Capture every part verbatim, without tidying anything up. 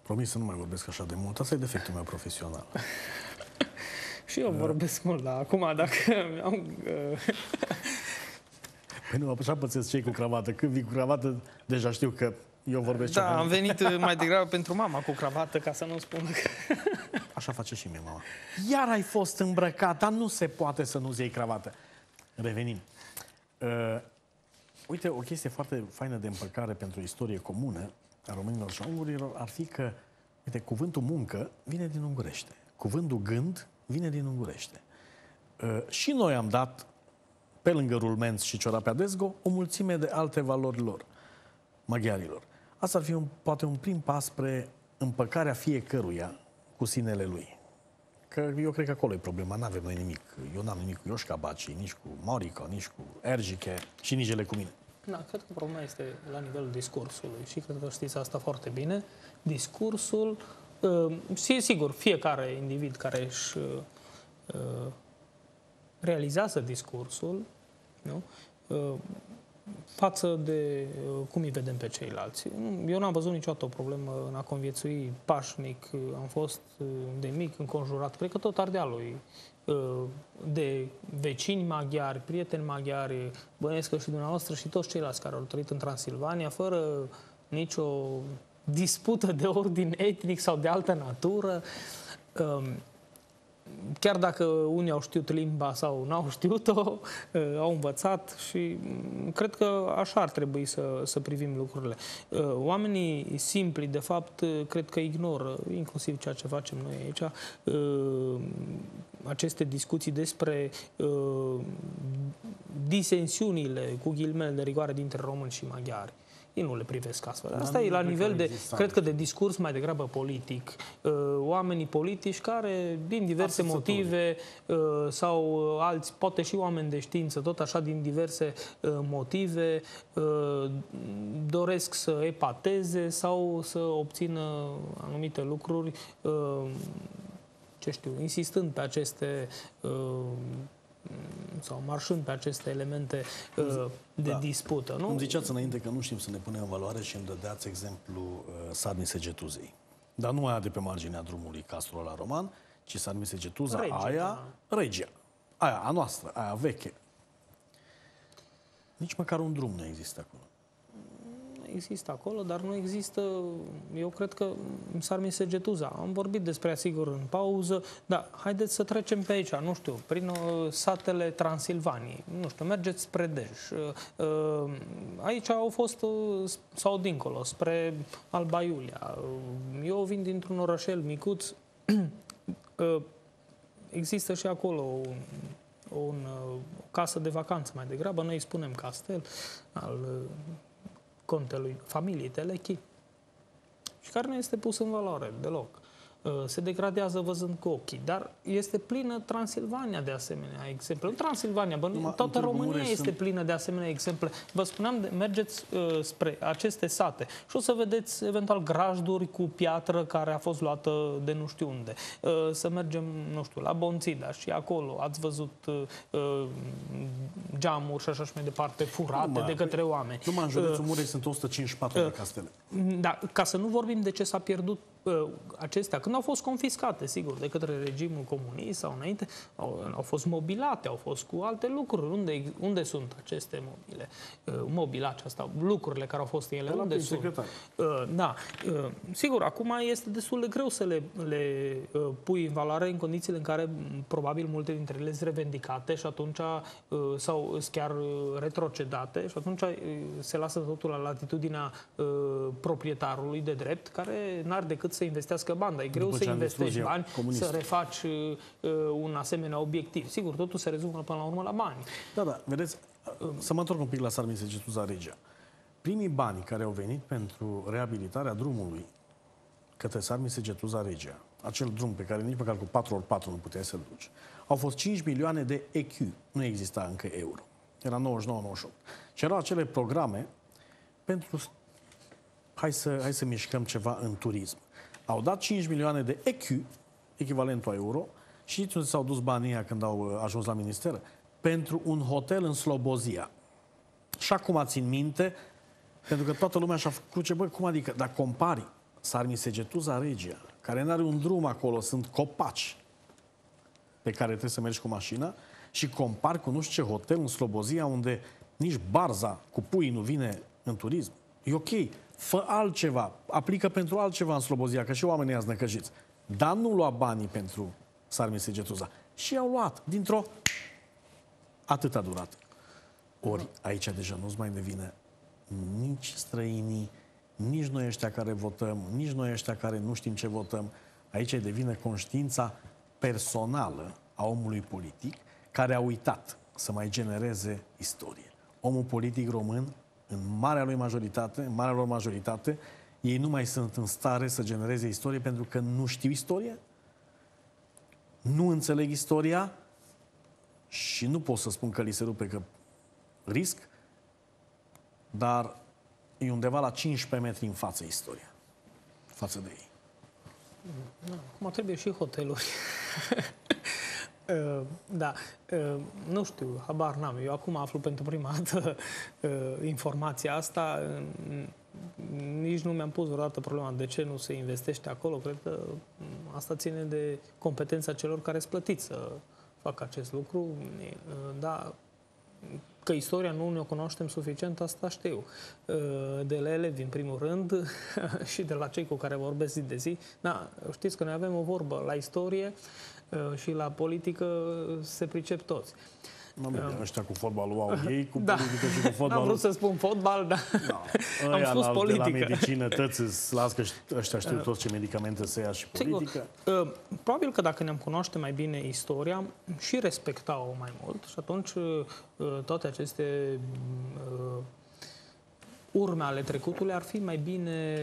Promis să nu mai vorbesc așa de mult. Asta e defectul meu profesional. Și eu vorbesc mult, dar acum dacă am... Păi nu, așa pățesc cei cu cravată. Când vii cu cravată, deja știu că eu vorbesc Da, ceva. am venit mai degrabă pentru mama cu cravată, ca să nu spun că... Așa face și mie mama. Iar ai fost îmbrăcat, dar nu se poate să nu-ți iei cravată. Revenim. Uh, uite, o chestie foarte faină de împăcare pentru istorie comună a românilor și a ungurilor ar fi că, uite, cuvântul muncă vine din ungurește. Cuvântul gând vine din ungurește. Uh, și noi am dat, pe lângă rulmenț și ciorapea Desgo, o mulțime de alte valori lor, maghiarilor. Asta ar fi un, poate un prim pas spre împăcarea fiecăruia cu sinele lui. Că eu cred că acolo e problema, n-avem noi nimic. Eu n-am nimic cu Ioșca Baci, nici cu Maurico, nici cu Ergiche și nici ele cu mine. Da, cred că problema este la nivelul discursului și cred că știți asta foarte bine. Discursul, uh, și sigur, fiecare individ care își uh, realizează discursul, nu? Uh, față de uh, cum îi vedem pe ceilalți. Eu n-am văzut niciodată o problemă în a conviețui pașnic. Am fost uh, de mic înconjurat, cred că tot Ardealului, uh, de vecini maghiari, prieteni maghiari, bănuiesc că și dumneavoastră și toți ceilalți care au trăit în Transilvania, fără nicio dispută de ordin etnic sau de altă natură. Uh, Chiar dacă unii au știut limba sau n-au știut-o, au învățat și cred că așa ar trebui să, să privim lucrurile. Oamenii simpli, de fapt, cred că ignoră, inclusiv ceea ce facem noi aici, aceste discuții despre disensiunile, cu ghilimele de rigoare, dintre români și maghiari. Ei nu le privesc astfel. Asta e la nivel de, cred că de discurs mai degrabă politic. Oamenii politici care, din diverse motive, sau alți, poate și oameni de știință, tot așa, din diverse motive, doresc să epateze sau să obțină anumite lucruri, ce știu, insistând pe aceste sau marșând pe aceste elemente uh, de da. dispută, nu? Îmi ziceați înainte că nu știm să ne punem în valoare și îmi dădeați exemplu uh, Sarmi Segetuzei. Dar nu aia de pe marginea drumului Castro la Roman, ci Sarmi Segetuza, Regia, aia, da. Regia. Aia, a noastră, aia veche. Nici măcar un drum nu există acolo. Există acolo, dar nu există, eu cred că Sarmi Segetuza. Am vorbit despre ea, sigur, în pauză, dar haideți să trecem pe aici, nu știu, prin uh, satele Transilvaniei, nu știu, mergeți spre Dej. Uh, uh, aici au fost, uh, sau dincolo, spre Alba Iulia. Uh, eu vin dintr-un orășel micuț, uh, există și acolo un, un, uh, o casă de vacanță mai degrabă, noi îi spunem castel, al uh, contelui familiei Telechi, și care nu este pus în valoare deloc. Se degradează văzând cu ochii, dar este plină Transilvania de asemenea exemple. În Transilvania, bă, toată România este sunt... plină de asemenea exemple. Vă spuneam, de, mergeți uh, spre aceste sate și o să vedeți eventual grajduri cu piatră care a fost luată de nu știu unde. Uh, să mergem, nu știu, la Bonțida și acolo ați văzut uh, geamuri și așa și mai departe furate numai, de către oameni. Numai în județul Mureș uh, sunt o sută cincizeci și patru uh, de castele. Da, ca să nu vorbim de ce s-a pierdut uh, acestea, când au fost confiscate, sigur, de către regimul comunist sau înainte, au, au fost mobilate, au fost cu alte lucruri. Unde, unde sunt aceste mobile? Uh, mobilace asta, lucrurile care au fost ele, de unde sunt? Uh, da. Uh, sigur, acum este destul de greu să le, le uh, pui în valoare în condițiile în care probabil multe dintre ele sunt revendicate și atunci uh, sau sunt chiar uh, retrocedate și atunci uh, se lasă totul la latitudinea uh, proprietarului de drept, care n-ar decât să investească bani. E greu După să investești bani, comunist. să refaci uh, un asemenea obiectiv. Sigur, totul se rezumă până la urmă la bani. Da, da, vedeți, să mă întorc un pic la Sarmi Segetuza Regia. Primii bani care au venit pentru reabilitarea drumului către Sarmi Segetuza Regia, acel drum pe care nici măcar cu patru ori patru nu puteai să-l duci, au fost cinci milioane de E Q. Nu exista încă euro. Era nouăzeci și nouă nouăzeci și opt. Și erau acele programe pentru hai să, hai să mișcăm ceva în turism. Au dat cinci milioane de E Q, echivalentul a euro, și știți unde s-au dus banii ăia când au ajuns la minister? Pentru un hotel în Slobozia. Și acum țin minte, pentru că toată lumea și-a făcut ce, bă, cum adică? Dar compari Sarmisegetuza Regia, care nu are un drum acolo, sunt copaci pe care trebuie să mergi cu mașina și compar cu nu știu ce hotel în Slobozia unde nici barza cu pui nu vine în turism. E ok, fă altceva, aplică pentru altceva în Slobozia, că și oamenii ați năcăjiți. Dar nu lua banii pentru Sarmisegetuza. Și i-au luat, dintr-o... Atât a durat. Ori aici deja nu-ți mai devine nici străinii, nici noi ăștia care votăm, nici noi ăștia care nu știm ce votăm. Aici devine conștiința personală a omului politic care a uitat să mai genereze istorie. Omul politic român, în marea lui majoritate, în marea lor majoritate, ei nu mai sunt în stare să genereze istorie pentru că nu știu istorie, nu înțeleg istoria și nu pot să spun că li se rupe că risc, dar e undeva la cincisprezece metri în față istoria, față de ei. Acum trebuie și hoteluri. Da, nu știu, habar n-am. Eu acum aflu pentru prima dată informația asta. Nici nu mi-am pus vreodată problema de ce nu se investește acolo. Cred că asta ține de competența celor care sunt plătiți să facă acest lucru. Da, că istoria nu ne-o cunoaștem suficient, asta știu. De la elevi, în primul rând, și de la cei cu care vorbesc zi de zi. Da, știți că noi avem o vorbă la istorie și la politică se pricep toți. Nu, bine, ăștia cu fotbalul au ei, cu da. politică și cu fotbalul... N-am vrut să spun fotbal, dar da. am spus la, politică. De la medicină, tăți îți las că ăștia știu toți ce medicamente să ia și politică. Sigur. Probabil că dacă ne-am cunoaște mai bine istoria și respecta-o mai mult și atunci toate aceste urme ale trecutului ar fi mai bine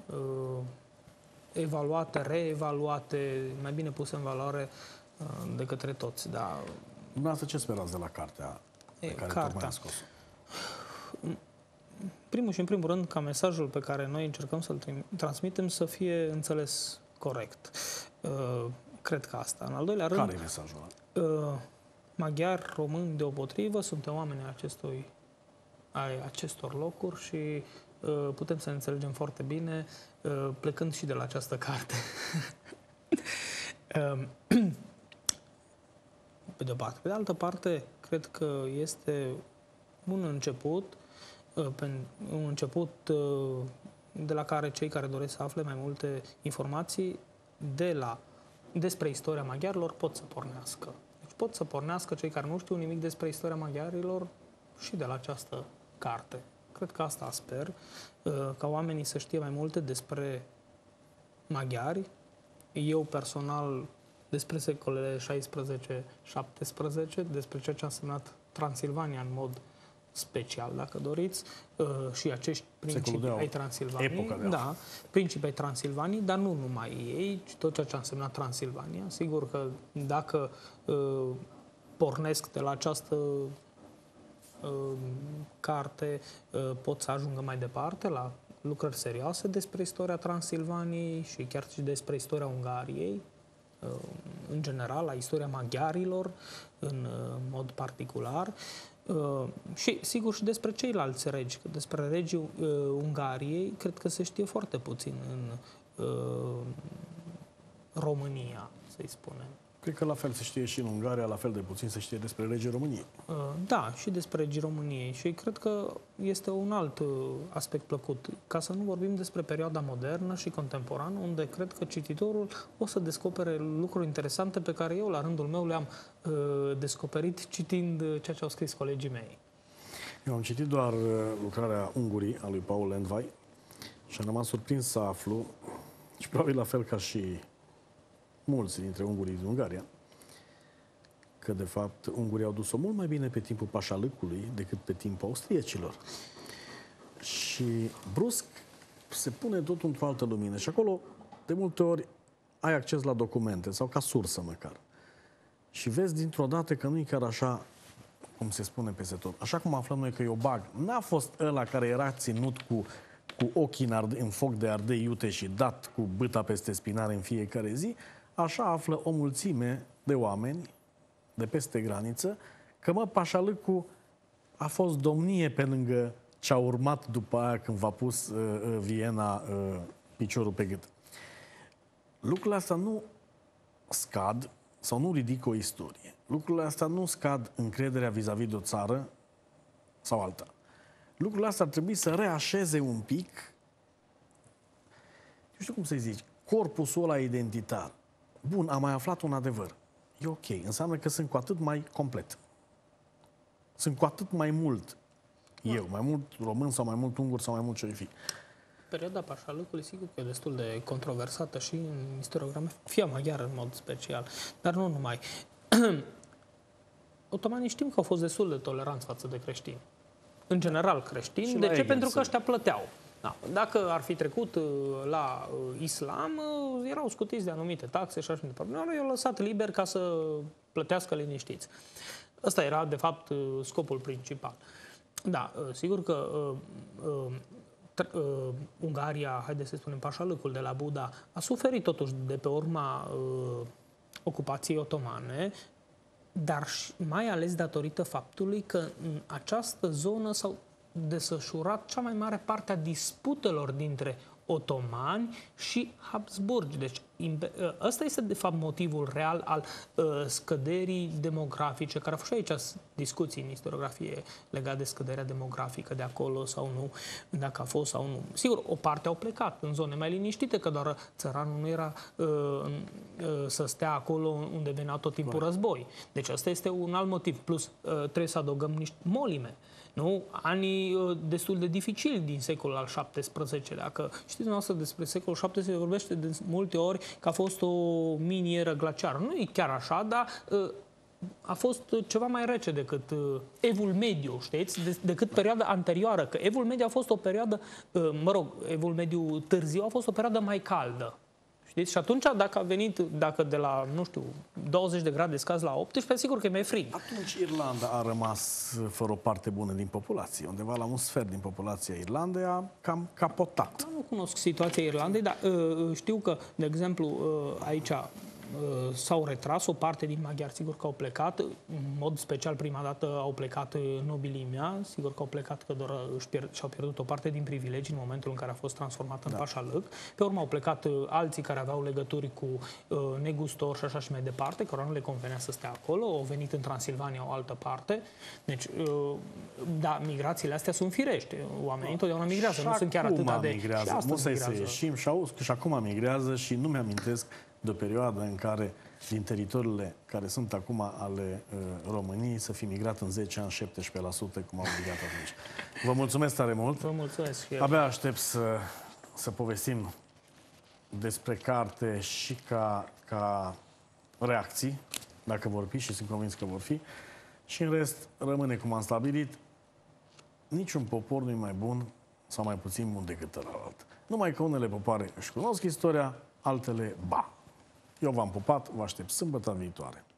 evaluate, reevaluate, mai bine puse în valoare de către toți. Da. Dumneavoastră ce sperați de la cartea pe e, care cartea. tocmai a scos-o? Primul și în primul rând ca mesajul pe care noi încercăm să-l transmitem să fie înțeles corect. Uh, cred că asta. În al doilea rând... Care e mesajul ăla? Uh, maghiari, români, deopotrivă, suntem oameni acestui, ai acestor locuri și uh, putem să ne înțelegem foarte bine uh, plecând și de la această carte. uh, Pe de o parte. Pe de altă parte, cred că este un început, un început de la care cei care doresc să afle mai multe informații de la, despre istoria maghiarilor pot să pornească. Deci pot să pornească cei care nu știu nimic despre istoria maghiarilor și de la această carte. Cred că asta sper, ca oamenii să știe mai multe despre maghiari. Eu personal despre secolele șaisprezece șaptesprezece, despre ceea ce a însemnat Transilvania în mod special, dacă doriți, și acești principi ai Transilvaniei, da, principii ai Transilvaniei, dar nu numai ei, ci tot ceea ce a însemnat Transilvania. Sigur că dacă uh, pornesc de la această uh, carte, uh, pot să ajungă mai departe la lucrări serioase despre istoria Transilvaniei și chiar și despre istoria Ungariei, în general, la istoria maghiarilor, în mod particular, și, sigur, și despre ceilalți regi. Despre regii Ungariei, cred că se știe foarte puțin în România, să-i spunem. Cred că la fel se știe și în Ungaria, la fel de puțin se știe despre regii României. Da, și despre regii României. Și cred că este un alt aspect plăcut. Ca să nu vorbim despre perioada modernă și contemporană, unde cred că cititorul o să descopere lucruri interesante pe care eu, la rândul meu, le-am uh, descoperit citind ceea ce au scris colegii mei. Eu am citit doar lucrarea Ungurii, a lui Paul Lendvai, și am rămas surprins să aflu, și probabil la fel ca și mulți dintre ungurii din Ungaria, că, de fapt, ungurii au dus-o mult mai bine pe timpul pașalâcului decât pe timpul austriecilor. Și, brusc, se pune totul într-o altă lumină. Și acolo, de multe ori, ai acces la documente, sau ca sursă măcar. Și vezi dintr-o dată că nu e chiar așa, cum se spune peste tot. Așa cum aflăm noi că Iobag n-a fost ăla care era ținut cu, cu ochii în, arde, în foc de ardei iute și dat cu bâta peste spinare în fiecare zi, așa află o mulțime de oameni de peste graniță că, mă, pașalâcul a fost domnie pe lângă ce a urmat după aia când v-a pus uh, Viena uh, piciorul pe gât. Lucrurile astea nu scad sau nu ridică o istorie. Lucrurile astea nu scad încrederea vis-a-vis de o țară sau alta. Lucrurile astea ar trebui să reașeze un pic, nu știu cum să-i zici, corpusul ăla identitar. Bun, am mai aflat un adevăr. E ok. Înseamnă că sunt cu atât mai complet. Sunt cu atât mai mult eu, mai mult român sau mai mult ungur sau mai mult ce fi. Perioada Pașalăcului, sigur că e destul de controversată și în istoriografia maghiară în mod special, dar nu numai. Otomanii știm că au fost destul de toleranți față de creștini. În general creștini. De ce? Pentru că ăștia plăteau. Da. Dacă ar fi trecut la islam, erau scutiți de anumite taxe și așa mai departe. Noi i-au lăsat liber ca să plătească liniștiți. Ăsta era, de fapt, scopul principal. Da, sigur că uh, uh, Ungaria, haideți să spunem Pașalăcul de la Buda, a suferit totuși de pe urma uh, ocupației otomane, dar mai ales datorită faptului că în această zonă s-au desfășurat cea mai mare parte a disputelor dintre otomani și Habsburgi. Deci ăsta este de fapt motivul real al uh, scăderii demografice, care a fost și aici discuții în istoriografie legate de scăderea demografică de acolo sau nu, dacă a fost sau nu. Sigur, o parte au plecat în zone mai liniștite, că doar țăranul nu era uh, uh, să stea acolo unde venea tot timpul război. Deci ăsta este un alt motiv. Plus uh, trebuie să adăugăm niște molime. Nu? Anii uh, destul de dificili din secolul al șaptesprezecelea. Că știți dumneavoastră despre secolul șaptesprezece vorbește de multe ori că a fost o mini-eră glaciară. Nu e chiar așa, dar uh, a fost ceva mai rece decât uh, Evul Mediu, știți? De, decât perioada anterioară. Că Evul Mediu a fost o perioadă, uh, mă rog, Evul Mediu târziu a fost o perioadă mai caldă. Știți? Și atunci, dacă a venit, dacă de la, nu știu, douăzeci de grade scazi la optsprezece, sigur că e mai frig. Atunci Irlanda a rămas fără o parte bună din populație. Undeva la un sfert din populația Irlandei a cam capotat. Nu cunosc situația Irlandei, dar uh, știu că, de exemplu, uh, aici s-au retras o parte din maghiari, sigur că au plecat, în mod special prima dată au plecat nobilii mea, sigur că au plecat că doar își pierd, și-au pierdut o parte din privilegii în momentul în care a fost transformat în da. Pașalăc. Pe urmă au plecat alții care aveau legături cu uh, negustori și așa și mai departe, că nu le convenea să stea acolo, au venit în Transilvania o altă parte. Deci, uh, da, migrațiile astea sunt firești. Oamenii întotdeauna migrează, nu sunt chiar atâta de... Migrează. Și astăzi migrează. Să ieșim și, au, și acum migrează și nu mi-amintesc de o perioadă în care din teritoriile care sunt acum ale uh, României să fi migrat în zece ani șaptesprezece la sută cum au obligat atunci. Vă mulțumesc tare mult. Vă mulțumesc și eu. Abia aștept să, să povestim despre carte și ca, ca reacții, dacă vor fi, și sunt convins că vor fi. Și în rest rămâne cum am stabilit, niciun popor nu e mai bun sau mai puțin bun decât ălalt. Numai că unele popoare își cunosc istoria, altele ba. Eu v-am pupat, vă aștept sâmbătă viitoare.